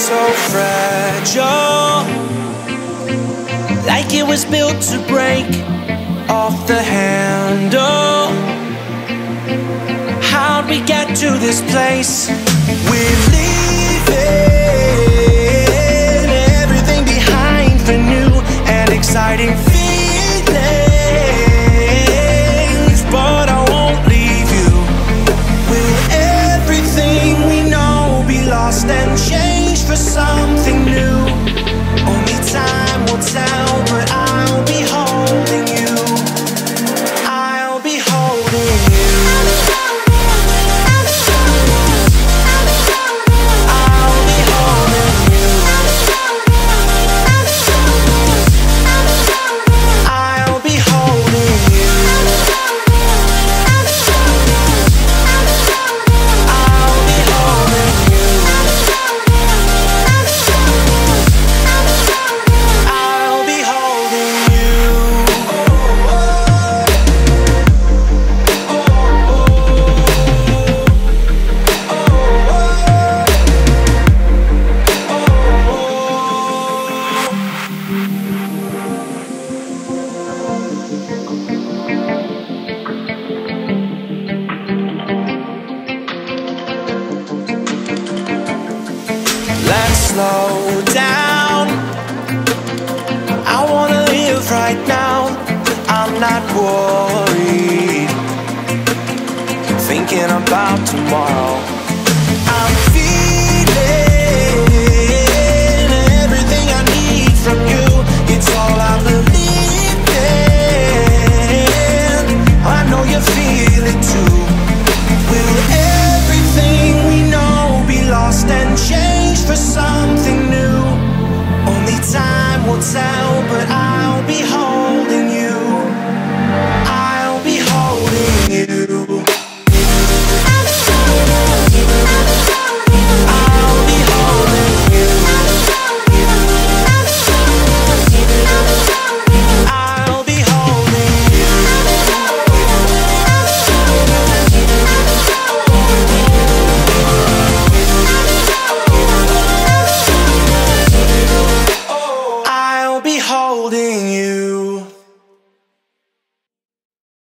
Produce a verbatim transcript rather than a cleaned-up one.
so fragile, like it was built to break off the handle. How'd we get to this place? We're leaving everything behind for new and exciting feelings, but I won't leave you. Will everything we know be lost and changed for something new? Only time will tell, but I'll be holding you. I'll be holding you. I'll be holding you. I'll be holding you. I'll be holding you. I'll be holding you. Let's slow down. I wanna live right now. I'm not worried, thinking about tomorrow. I'm feeling everything I need from you. It's all I believe in. I know you feel it too. Will everything we know be lost and changed for something new? Only time will tell, but